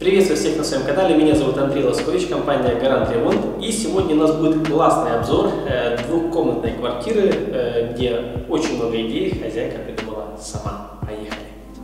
Приветствую всех на своем канале, меня зовут Андрей Лоскович, компания Гарант Ремонт. И сегодня у нас будет классный обзор двухкомнатной квартиры, где очень много идей хозяйка придумала сама. Поехали!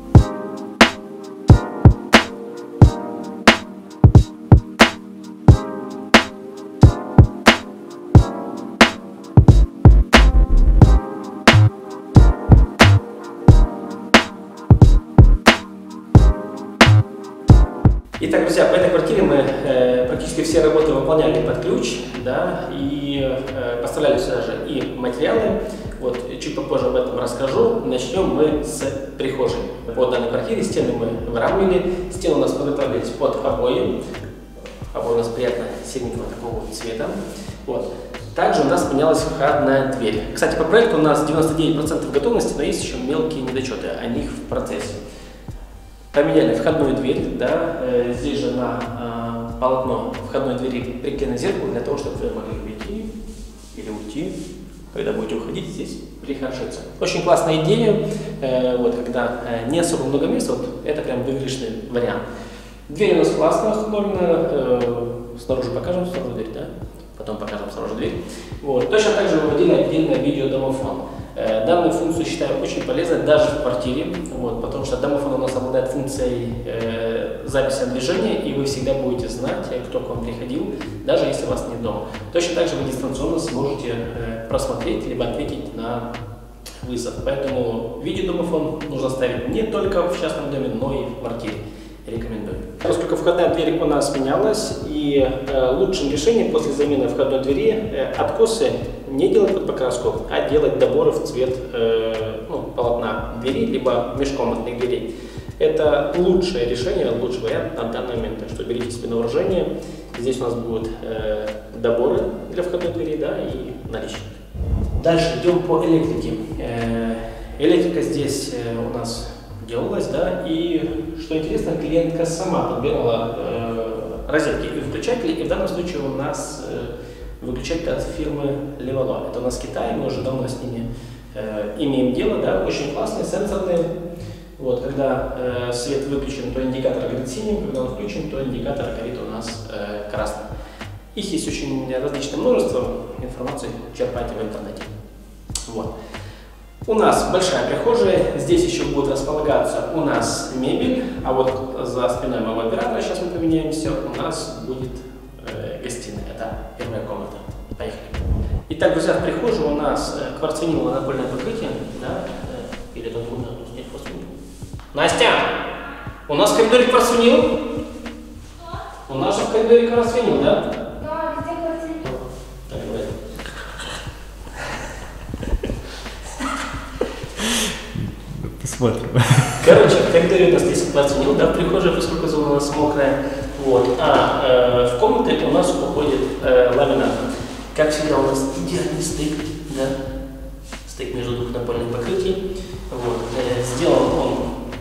Итак, друзья, по этой квартире мы практически все работы выполняли под ключ, да, и поставляли сюда же и материалы. Вот, чуть попозже об этом расскажу. Начнем мы с прихожей. По данной квартире стены мы выравнивали, стены у нас подготовились под обои. Обои у нас приятно синенького такого цвета. Вот. Также у нас менялась входная дверь. Кстати, по проекту у нас 99% готовности, но есть еще мелкие недочеты, о них в процессе. Поменяли входную дверь, да, здесь же на полотно входной двери приклеено зеркало для того, чтобы вы могли выйти или уйти, когда будете уходить, здесь прихорошиться. Очень классная идея, вот, когда не особо много места, вот, это прям выигрышный вариант. Дверь у нас классная, оформленная, снаружи покажем, снаружи дверь, да, потом покажем снаружи дверь. Вот. Точно так же выводили отдельный видеодомофон. Данную функцию считаю очень полезной даже в квартире, вот, потому что домофон у нас обладает функцией записи движения, и вы всегда будете знать, кто к вам приходил, даже если вас нет дома. Точно так же вы дистанционно сможете просмотреть либо ответить на вызов. Поэтому видеодомофон нужно ставить не только в частном доме, но и в квартире. Рекомендую. Поскольку входная дверь у нас менялась, и лучшим решением после замены входной двери откосы не делать под покраску, а делать доборы в цвет полотна двери, либо межкомнатных дверей. Это лучшее решение, лучший вариант на данный момент. Так что берите себе на вооружение. Здесь у нас будут доборы для входной двери, да, и наличник. Дальше идем по электрике. Электрика здесь у нас делалась, да, и что интересно, клиентка сама подбирала розетки и выключатели, и в данном случае у нас выключатель от фирмы Levalo. Это у нас Китай, мы уже давно с ними имеем дело, да, очень классные, сенсорные. Вот, когда свет выключен, то индикатор горит синим, когда он включен, то индикатор горит у нас красным. Их есть очень различное множество, информации черпайте в интернете. Вот. У нас большая прихожая, здесь еще будет располагаться у нас мебель, а вот за спиной моего оператора, сейчас мы поменяемся, у нас будет гостиная, это первая комната. Поехали. Итак, друзья, в прихожей у нас кварцвиниловое напольное покрытие, да, или это трудно, нет кварцвинил. Настя, у нас в коридоре кварцвинил? У нас же в коридоре кварцвинил, да? Да, где кварцвинил? Посмотрим. Короче, в коридоре у нас здесь кварцвинил, да, в прихожей, поскольку зона у нас мокрая. Вот. А в комнате у нас уходит ламинат. Как всегда, у нас идеальный стык, да, стык между двух напольных покрытий. Вот. Сделан он,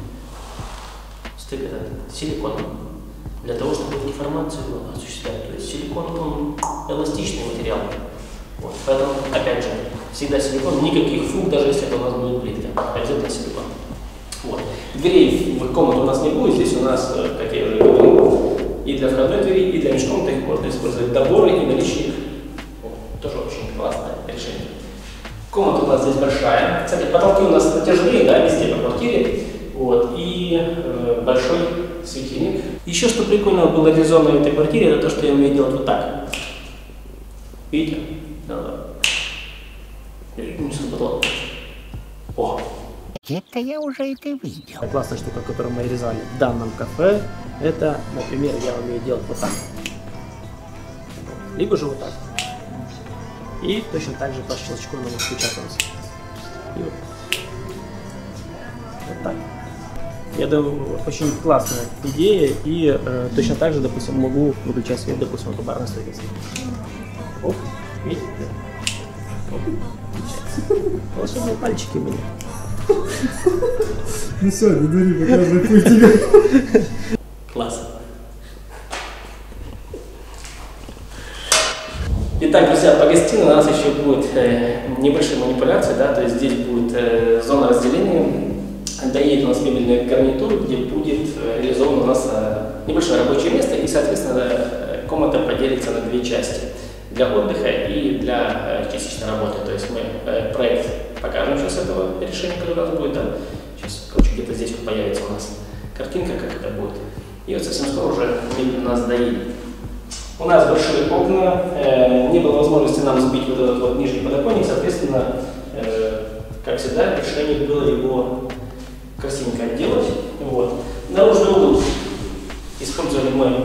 стык этот, силиконом, для того, чтобы деформацию осуществлять. То есть силикон, он эластичный материал. Вот. Поэтому, опять же, всегда силикон, никаких фуг, даже если это у нас будет плитка. Обязательно силикон. Вот. Дверей в комнату у нас не будет, здесь у нас, как я уже говорил, и для входной двери, и для межкомнатных можно использовать доборы и наличник. Тоже очень классное решение. Комната у нас здесь большая. Кстати, потолки у нас натяжные, да, везде по квартире. Вот. И большой светильник. Еще что прикольного было реализовано в этой квартире, это то, что я умею делать вот так. Видите? Да. О! Это я уже это видел. Классная штука, которую мы резали в данном кафе, это, например, я умею делать вот так. Либо же вот так. И точно так же по щелчку оно будет включаться. И вот. Вот так. Я думаю, очень классная идея, и точно так же, допустим, могу выключать свет, допустим, по барной стойке. Оп, видите? Оп. Волшебные пальчики у меня. Ну все, не дури, показывай пультик. Класс. Итак, друзья, по гостиной у нас еще будет небольшие манипуляции, да, то есть здесь будет зона разделения доедет у нас мебельная гарнитура, где будет реализовано у нас небольшое рабочее место, и, соответственно, комната поделится на две части. Для отдыха и для частичной работы. То есть мы проект покажем сейчас этого решения, которое у нас будет. Да? Сейчас, короче, где-то здесь вот появится у нас картинка, как это будет. И вот совсем скоро уже мебель у нас доедет. У нас большие окна, не было возможности нам сбить вот этот вот нижний подоконник, соответственно, как всегда, решение было его красивенько отделать. Вот. Наружный угол использовали мы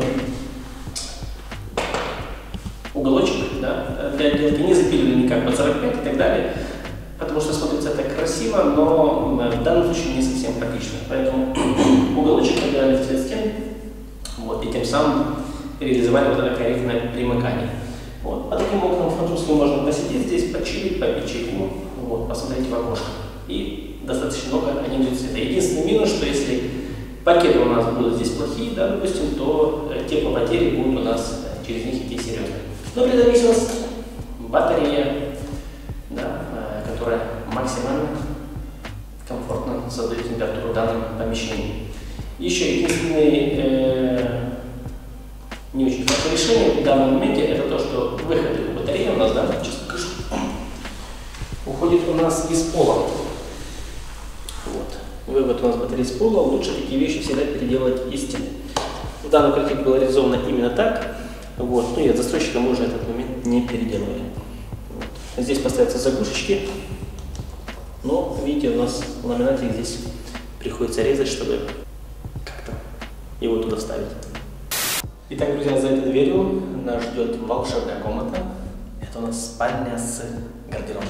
уголочек, да, для отделки, не запилили никак по 45 и так далее, потому что смотрится это красиво, но в данном случае не совсем практично. Поэтому уголочек отделали в цвет стен, вот, и тем самым реализовали вот это корректное примыкание. Вот. По таким окнам французским можно посидеть здесь, почилить, попить чайку, вот, посмотреть в окошко. И достаточно много они идут цвета. Единственный минус, что если пакеты у нас будут здесь плохие, да, допустим, то теплопотери будут у нас через них идти серьезно. Но при этом есть у нас батарея, да, которая максимально комфортно создает температуру в данном помещении. Еще единственное не очень хорошее решение в данном моменте это то, что выход батареи у нас, да, сейчас покажу, уходит у нас из пола. Вот. Вывод у нас батареи из пола, лучше такие вещи всегда переделать из стены. В данном квартире было реализовано именно так. Вот. Ну и от застройщика мы уже этот момент не переделывали. Вот. Здесь поставятся заглушечки, но видите, у нас ламинатик здесь приходится резать, чтобы как-то его туда ставить. Итак, друзья, за этой дверью нас ждет волшебная комната. Это у нас спальня с гардеробной.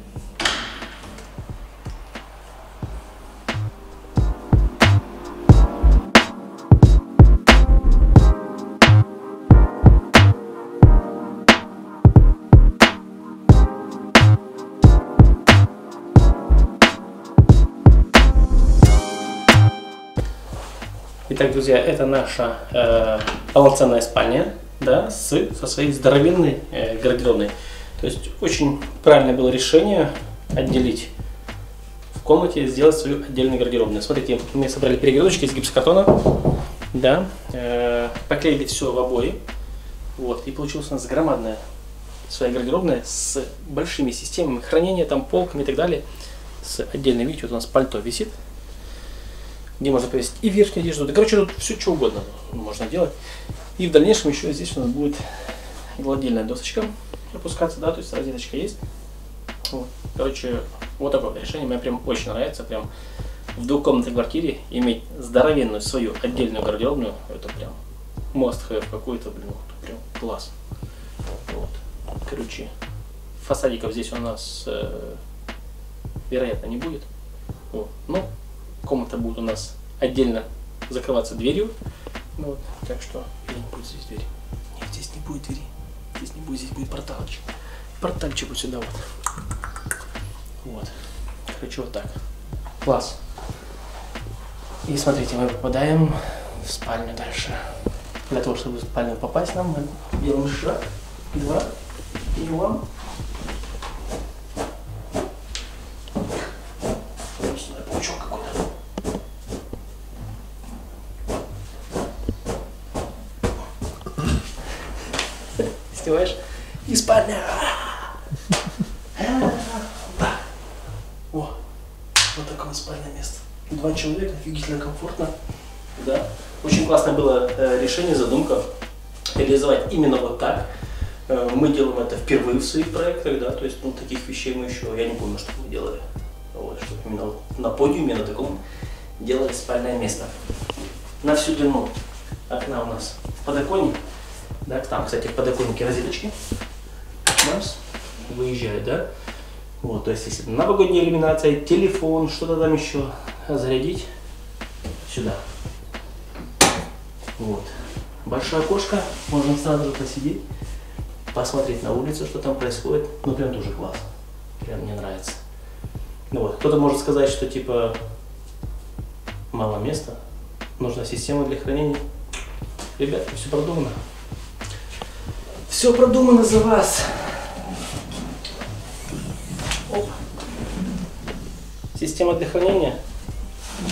Итак, друзья, это наша полноценная спальня, да, со своей здоровенной гардеробной. То есть очень правильное было решение отделить в комнате, сделать свою отдельную гардеробную. Смотрите, мы собрали перегородочки из гипсокартона, да, поклеили все в обои, вот, и получилась у нас громадная своя гардеробная с большими системами хранения, там полками и так далее, с отдельной, видите, вот у нас пальто висит, где можно повесить и верхнюю одежду. Да, короче, тут все что угодно можно делать. И в дальнейшем еще здесь у нас будет гладильная досочка опускаться, да, то есть розеточка есть. Вот. Короче, вот такое решение мне прям очень нравится. Прям в двухкомнатной квартире иметь здоровенную свою отдельную гардеробную, это прям must-have какой-то, блин, прям класс. Вот. Короче, фасадиков здесь у нас вероятно не будет. Вот. Ну, комната будет у нас отдельно закрываться дверью. Вот. Так что не будет здесь двери. Нет, здесь не будет двери. Здесь не будет, здесь будет портальчик. Портальчик вот сюда вот. Вот. Короче, вот так. Класс. И смотрите, мы попадаем в спальню дальше. Для того, чтобы в спальню попасть, нам мы делаем шаг, два, и вам. Паучок какой-то. Снимаешь? И спальня. О, вот такое спальное место. Два человека, офигительно комфортно. Да. Очень классное было решение, задумка реализовать именно вот так. Мы делаем это впервые в своих проектах, да, то есть ну, таких вещей мы еще, я не помню, что мы делали. Вот, чтобы именно на подиуме, на таком делали спальное место. На всю длину окна у нас в подоконник. Да, там, кстати, в подоконнике розеточки. Раз, выезжает, да. Вот, то есть, если новогодняя иллюминация, телефон, что-то там еще зарядить сюда. Вот. Большое окошко, можно сразу же посидеть, посмотреть на улицу, что там происходит. Ну, прям тоже класс. Прям мне нравится. Ну вот, кто-то может сказать, что типа мало места, нужна система для хранения. Ребята, все продумано. Все продумано за вас. Оп. Система для хранения.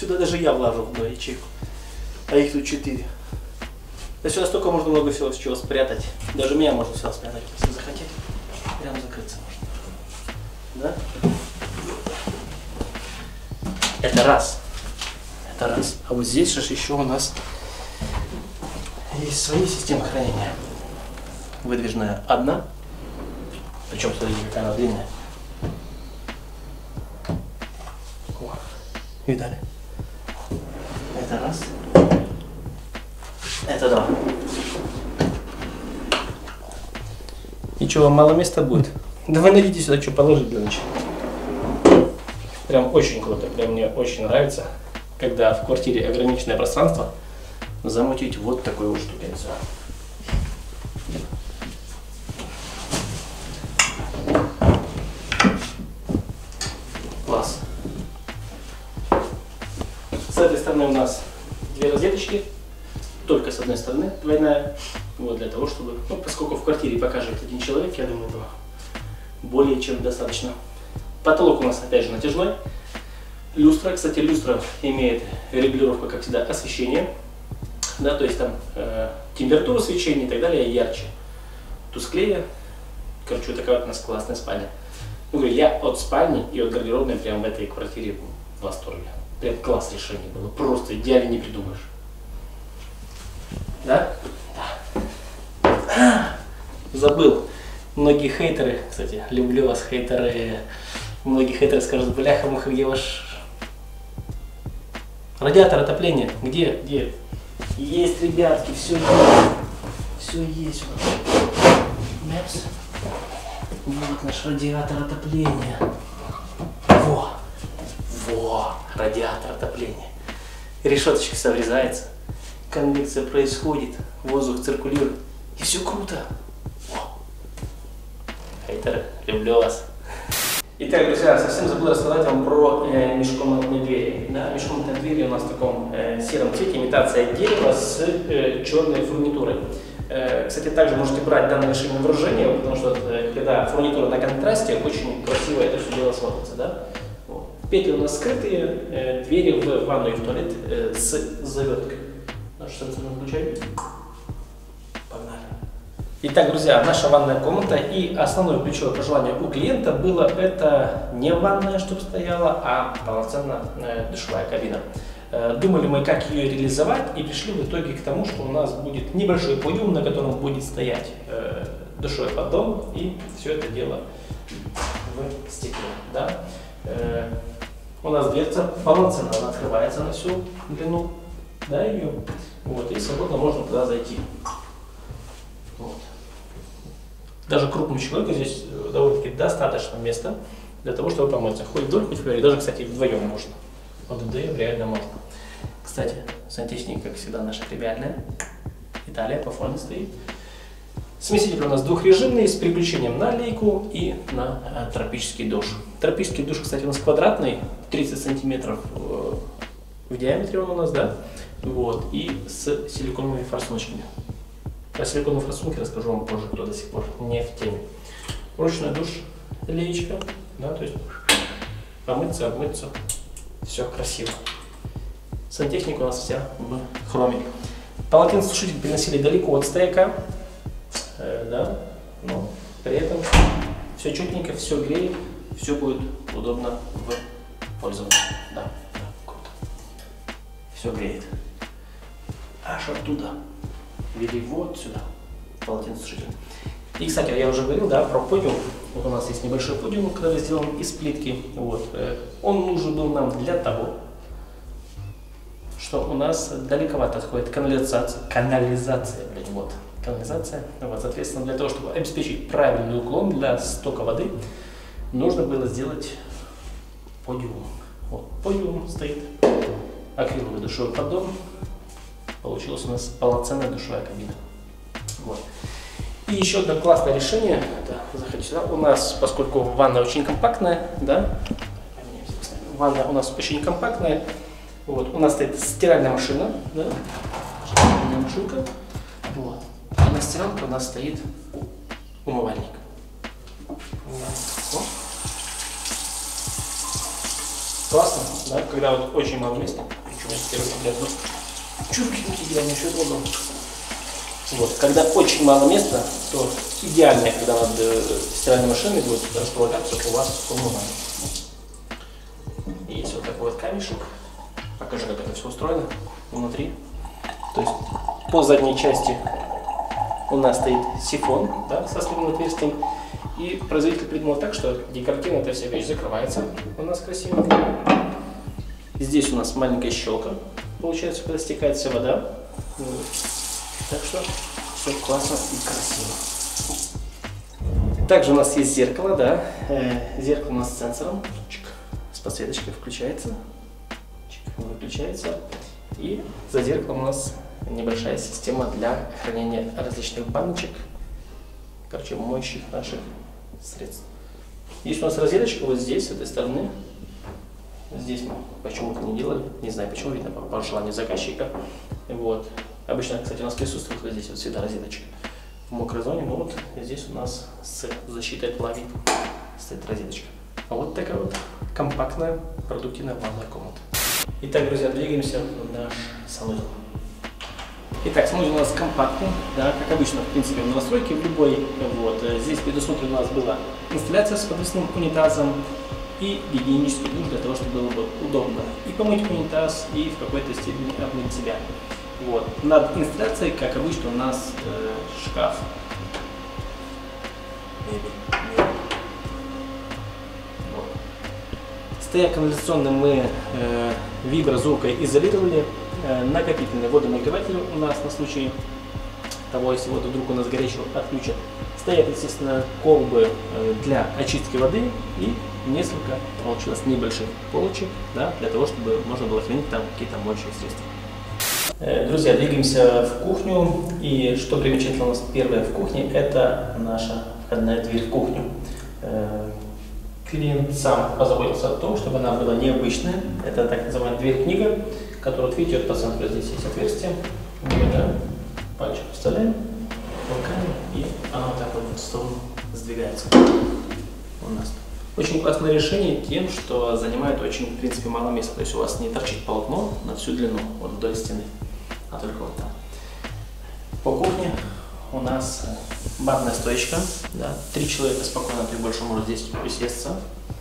Сюда даже я влажу в одну ячейку. А их тут 4. Да сюда столько можно много всего с чего спрятать. Даже меня можно сюда спрятать, если захотеть. Прям закрыться можно. Да? Это раз. Это раз. А вот здесь же еще у нас есть свои системы хранения. Выдвижная одна. Причем, смотрите, какая она длинная. О, видали? Это раз. Это два. И что, вам мало места будет? Да вы найдите сюда, что положить для начала. Прям очень круто, прям мне очень нравится, когда в квартире ограниченное пространство, замутить вот такую вот штукенцию. Класс. С этой стороны у нас две розеточки, только с одной стороны двойная, вот для того, чтобы, ну, поскольку в квартире пока живет один человек, я думаю, этого более чем достаточно. Потолок у нас опять же натяжной. Люстра, кстати, люстра имеет регулировку, как всегда, освещения, да, то есть там температура свечения и так далее ярче, тусклее. Короче, вот такая вот у нас классная спальня. Ну, говорю, я от спальни и от гардеробной прям в этой квартире в восторге. Прям класс решения было, просто идеально не придумаешь. Да? Да. Забыл. Многие хейтеры, кстати, люблю вас, хейтеры. Многие хейтеры скажут, бляха-муха, где ваш радиатор отопления? Где? Где? Есть, ребятки, все есть. Все есть. Мэпс. Вот наш радиатор отопления. Во! Во! Радиатор отопления. Решеточка сюда врезается. Конвекция происходит. Воздух циркулирует. И все круто. Во! Хейтеры, люблю вас. Итак, друзья, совсем забыл рассказать вам про межкомнатные двери. Да, межкомнатные двери у нас в таком сером цвете, имитация дерева с черной фурнитурой. Кстати, также можете брать данное решение на вооружение, потому что когда фурнитура на контрасте, очень красиво это все дело смотрится. Да? Вот. Петли у нас скрытые, двери в ванную и в туалет с заверткой. Наш сенсорный включай. Погнали. Итак, друзья, наша ванная комната, и основное ключевое пожелание у клиента было это не ванная, чтобы стояла, а полноценно душевая кабина. Думали мы, как ее реализовать, и пришли в итоге к тому, что у нас будет небольшой подиум, на котором будет стоять душевой поддон, и все это дело в стекле. Да? У нас дверца полноценно, она открывается на всю длину, да, ее, вот, и свободно можно туда зайти. Вот. Даже крупному человеку здесь довольно-таки достаточно места для того, чтобы помыться. Хоть вдоль, хоть вперед. Даже, кстати, вдвоем можно. Вот вдвоем реально можно. Кстати, сантехника, как всегда, наша премиальная. Италия по форме стоит. Смеситель у нас двухрежимный с переключением на лейку и на тропический душ. Тропический душ, кстати, у нас квадратный, 30 сантиметров в диаметре он у нас, да? Вот, и с силиконовыми форсуночками. Про силиконовые форсунки расскажу вам позже, кто до сих пор не в теме. Ручной душ, леечка, да, то есть помыться, обмыться, все красиво. Сантехника у нас вся в хроме. Полотенцесушитель переносили далеко от стояка, да, но при этом все четненько, все греет, все будет удобно в пользовании. Да, да, круто. Все греет. Аж оттуда. Вели вот сюда, полотенцесушитель. И, кстати, я уже говорил, да, про подиум. Вот у нас есть небольшой подиум, который сделан из плитки. Вот. Он нужен был нам для того, что у нас далековато отходит канализация, блин, вот, канализация. Вот, соответственно, для того, чтобы обеспечить правильный уклон для стока воды, нужно было сделать подиум. Вот, подиум стоит, акриловый душевой поддон. Получилась у нас полноценная душевая кабина. Вот. И еще одно классное решение, это, заходите сюда, у нас, поскольку ванна очень компактная, да, ванна у нас очень компактная, вот, у нас стоит стиральная машина, да, стиральная машинка, вот, а на стиралке у нас стоит умывальник. Вот. классно, да, когда вот очень мало места. Вот, когда очень мало места, то идеально, когда над стиральной машиной будет располагаться у вас умывальник. Есть вот такой вот камешек. Покажу, как это все устроено внутри. То есть по задней части у нас стоит сифон, да, со сливным отверстием. И производитель придумал так, что декоративно эта вся вещь закрывается у нас красиво. Здесь у нас маленькая щелка, получается, когда стекает вся вода. Так что все классно и красиво. Также у нас есть зеркало, да. Зеркало у нас с сенсором. Чик, с подсветочкой включается. Чик, выключается. И за зеркалом у нас небольшая система для хранения различных баночек, короче, моющих наших средств. Есть у нас розеточка вот здесь, с этой стороны. Здесь мы почему-то не делали, не знаю почему, видно по желанию заказчика. Вот. Обычно, кстати, у нас присутствует вот здесь вот всегда розеточка в мокрой зоне, но вот здесь у нас с защитой от пламени стоит розеточка. А вот такая вот компактная, продуктивная ванная комната. Итак, друзья, двигаемся в наш санузел. Итак, санузел у нас компактный, да, как обычно, в принципе, в новостройке в любой. Вот. Здесь предусмотрена у нас была инсталляция с подвесным унитазом и гигиенический душ для того, чтобы было бы удобно и помыть унитаз, и в какой-то степени обмыть себя. Вот. Над инсталляцией, как обычно, у нас шкаф. Вот. Стояк канализационный мы виброзвукоизолировали. Накопительный водонагреватель у нас на случай того, если воду вдруг у нас горячую отключат. Стоят, естественно, колбы для очистки воды и несколько получилось небольших полочек, да, для того, чтобы можно было хранить там какие-то моющие средства. Друзья, двигаемся в кухню. И что примечательно у нас первое в кухне, это наша входная дверь в кухню. Клиент сам позаботился о том, чтобы она была необычная. Это так называемая дверь-книга, которая, вот видите, вот по центру здесь есть отверстие. Мы пальчик вставляем, толкаем, и она вот так вот в сторону сдвигается у нас. Очень классное решение тем, что занимает очень, в принципе, мало места. То есть у вас не торчит полотно на всю длину, вот вдоль стены, а только вот там. По кухне у нас барная стоечка. Да. 3 человека спокойно, ты больше может здесь присесться.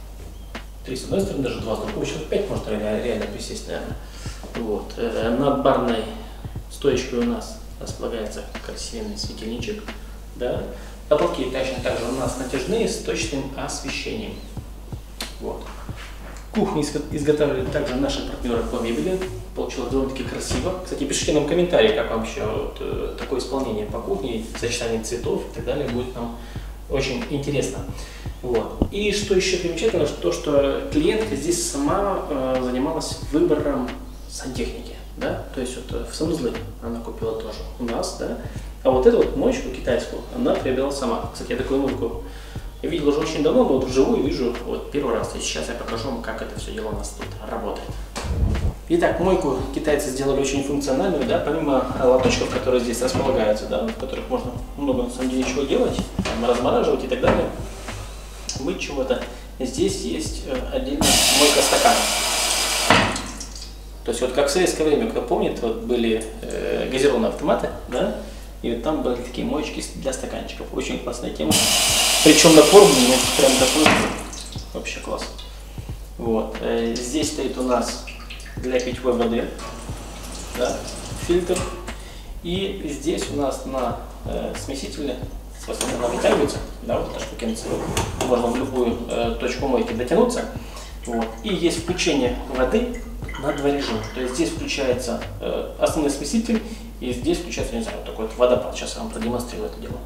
3 с одной стороны, даже 2 с другой, еще 5 может реально присесть, наверное. Вот. Над барной стоечкой у нас располагается красивый светильничек. Да. Потолки точно так же у нас натяжные с точным освещением. Вот. Кухню изготавливали также наши партнеры по мебели. Получилось довольно-таки красиво. Кстати, пишите нам комментарии, как вам вообще вот, такое исполнение по кухне, сочетание цветов и так далее. Будет нам очень интересно. Вот. И что еще примечательно, то, что клиентка здесь сама занималась выбором сантехники. Да? То есть вот в санузлы она купила тоже у нас. Да? А вот эту вот моечку китайскую она приобрела сама. Кстати, я такую мойку видел уже очень давно, но вот вживую вижу вот первый раз. И сейчас я покажу вам, как это все дело у нас тут работает. Итак, мойку китайцы сделали очень функциональную, да, помимо лоточков, которые здесь располагаются, да, в которых можно много на самом деле чего делать, там, размораживать и так далее, быть чего-то. Здесь есть отдельно мойка стаканов. То есть вот как в советское время, кто помнит, вот были газированные автоматы, да, и вот там были такие моечки для стаканчиков. Очень классная тема. Причем напор мне прям такой вообще класс. Вот. Здесь стоит у нас для питьевой воды, да, фильтр. И здесь у нас на смесителе, собственно, она вытягивается, да, вот эта штукенция. Можно в любую точку мойки дотянуться. Вот. И есть включение воды на 2 режима. То есть здесь включается основной смеситель, и здесь включается, не знаю, вот такой вот водопад. Сейчас я вам продемонстрирую это дело.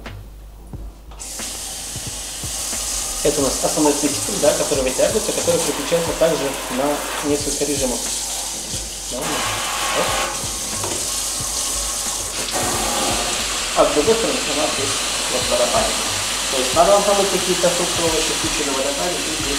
Это у нас основной смеситель, да, который вытягивается, который переключается также на несколько режимов. Да, вот. А с другой стороны у нас есть вот водопадик. То есть надо вам помыть какие-то фрукты, овощи, включили водопадик, и здесь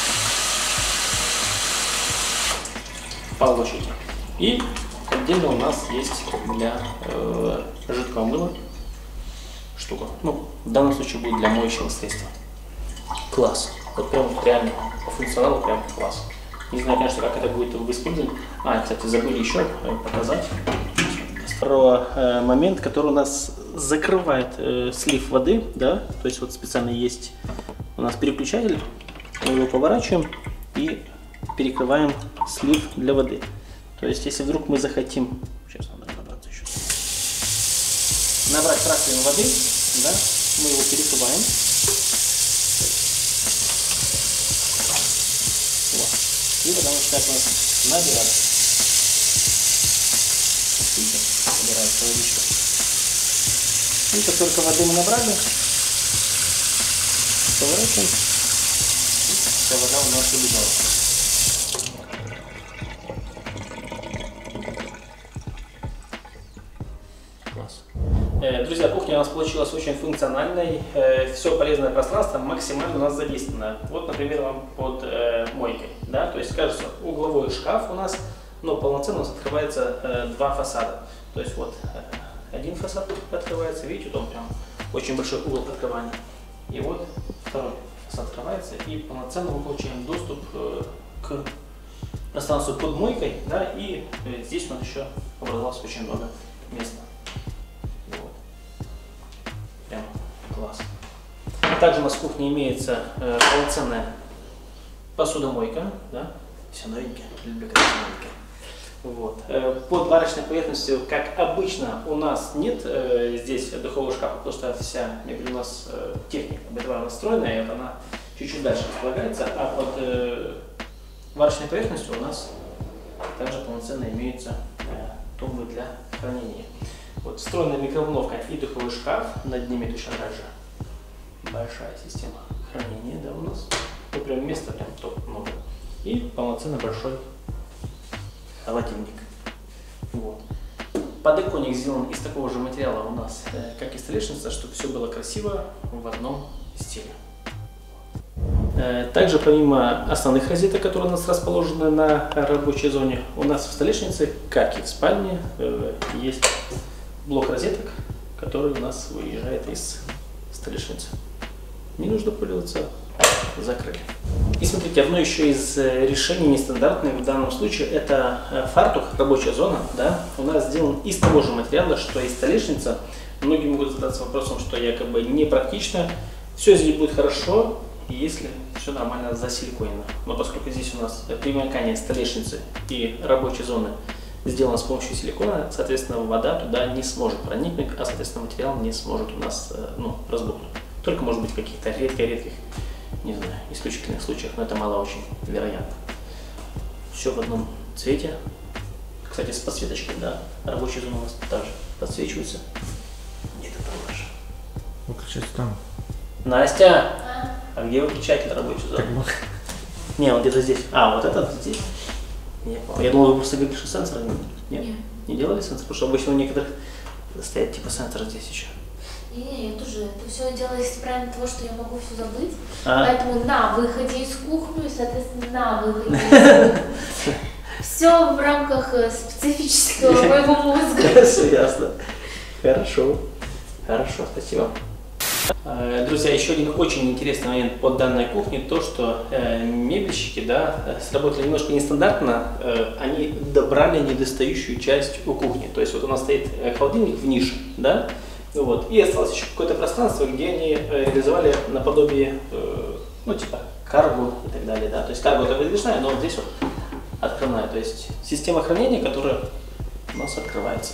вот по очереди. И отдельно у нас есть для жидкого мыла штука. Ну, в данном случае будет для моющего средства. Класс. Вот прям реально по функционалу прям класс. Не знаю, конечно, как это будет в использовании. Кстати, забыли еще показать про момент, который у нас закрывает слив воды, да, то есть вот специально есть у нас переключатель, мы его поворачиваем и перекрываем слив для воды. То есть, если вдруг мы захотим, сейчас надо набраться еще, набрать раковину воды, да, мы его перекрываем. Вот. И вода начинает у нас набираться. Видите, набирается водичка. И как только воды мы набрали, поворачиваем, и вся вода у нас убежала. Друзья, кухня у нас получилась очень функциональной, все полезное пространство максимально у нас задействовано. Вот, например, вам под мойкой, да, то есть кажется угловой шкаф у нас, но полноценно у нас открывается два фасада. То есть вот один фасад открывается, видите, там прям очень большой угол открывания. И вот второй фасад открывается, и полноценно мы получаем доступ к пространству под мойкой, да, и здесь у нас еще образовалось очень много места. Прям класс. Также у нас в кухне имеется полноценная посудомойка, да, все новенькое, люблю когда новенькое. Вот. Под варочной поверхностью, как обычно, у нас нет здесь духового шкафа, потому что вся мебель у нас техника бытовая настроенная, и вот она чуть-чуть дальше располагается, а под варочной поверхностью у нас также полноценно имеются тумбы для хранения. Вот, встроенная микроволновка и духовой шкаф, над ними точно так же большая система хранения, да, у нас. Вот прям места прям топ много. И полноценно большой холодильник. Вот. Подоконник сделан из такого же материала у нас, как и столешница, чтобы все было красиво в одном стиле. Также помимо основных розеток, которые у нас расположены на рабочей зоне, у нас в столешнице, как и в спальне, есть блок розеток, который у нас выезжает из столешницы. Не нужно пользоваться, закрыли. И смотрите, одно еще из решений нестандартных в данном случае это фартук, рабочая зона, да, у нас сделан из того же материала, что и столешница. Многие могут задаться вопросом, что якобы непрактично. Все здесь будет хорошо, если все нормально засиликоено. Но поскольку здесь у нас примыкание столешницы и рабочей зоны сделано с помощью силикона, соответственно, вода туда не сможет проникнуть, а, соответственно, материал не сможет у нас разбухнуть. Только, может быть, в каких-то редких, не знаю, исключительных случаях, но это мало очень вероятно. Все в одном цвете. Кстати, с подсветочкой, да, рабочая зона у нас также подсвечивается. Где это наша? Выключать там. Настя! А где выключатель рабочей зоны? Не, он где-то здесь. А, вот этот здесь. Я думал, вы просто говорили, что сенсора нет? Нет. Не делали сенсор? Потому что обычно у некоторых стоят типа сенсора здесь еще. Не, я тоже. Это все делается правильно того, что я могу все забыть. Поэтому на выходе из кухни, соответственно, на выходе из кухни. Все в рамках специфического моего мозга. Все ясно. Хорошо. Хорошо, спасибо. Друзья, еще один очень интересный момент по данной кухне, то, что мебельщики, да, сработали немножко нестандартно, они добрали недостающую часть у кухни. То есть вот у нас стоит холодильник в нише, да, вот, и осталось еще какое-то пространство, где они реализовали наподобие, ну, типа карго и так далее, да, то есть карго это выдвижная, но вот здесь вот открывная, то есть система хранения, которая у нас открывается.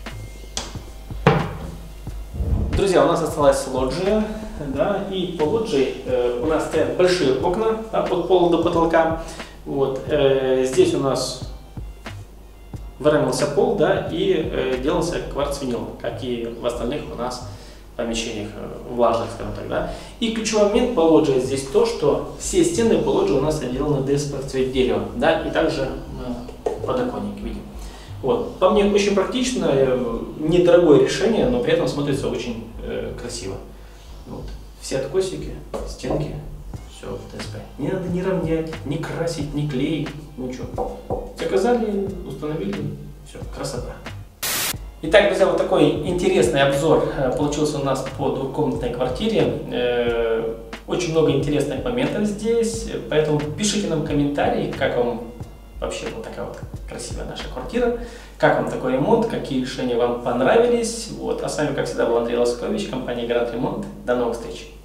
Друзья, у нас осталась лоджия, да, и по лоджии у нас стоят большие окна от пола до потолка. Вот, здесь у нас выровнялся пол, да, и делался кварц-винил, как и в остальных у нас помещениях влажных, скажем так, да. И ключевой момент по лоджии здесь то, что все стены по лоджии у нас отделаны ДСП в цвет дерева, да, и также подоконник видим. Вот. По мне очень практично, недорогое решение, но при этом смотрится очень красиво. Вот. Все откосики, стенки, все в ДСП. Не надо ни равнять, ни красить, ни клеить, ничего. Заказали, установили, все, красота. Итак, друзья, вот такой интересный обзор получился у нас по двухкомнатной квартире. Очень много интересных моментов здесь, поэтому пишите нам комментарии, как вам вообще вот такая вот красивая наша квартира, как вам такой ремонт, какие решения вам понравились. Вот. А с вами, как всегда, был Андрей Лоскович, компания Гарант Ремонт. До новых встреч!